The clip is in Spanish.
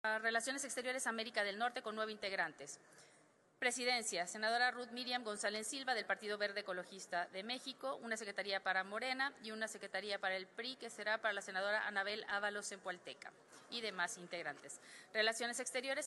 Relaciones Exteriores América del Norte con 9 integrantes. Presidencia, senadora Ruth Miriam González Silva del Partido Verde Ecologista de México, una secretaría para Morena y una secretaría para el PRI que será para la senadora Anabel Ábalos Zempoalteca y demás integrantes. Relaciones Exteriores